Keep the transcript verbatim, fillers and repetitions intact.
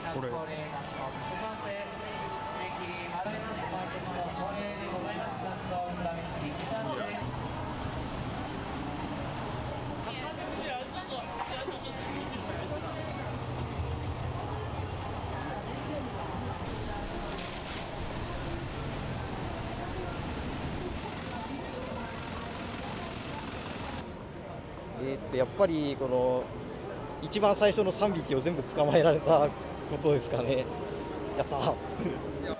これ。えーっとやっぱりこの一番最初のさんびきを全部捕まえられたことですかね。やったー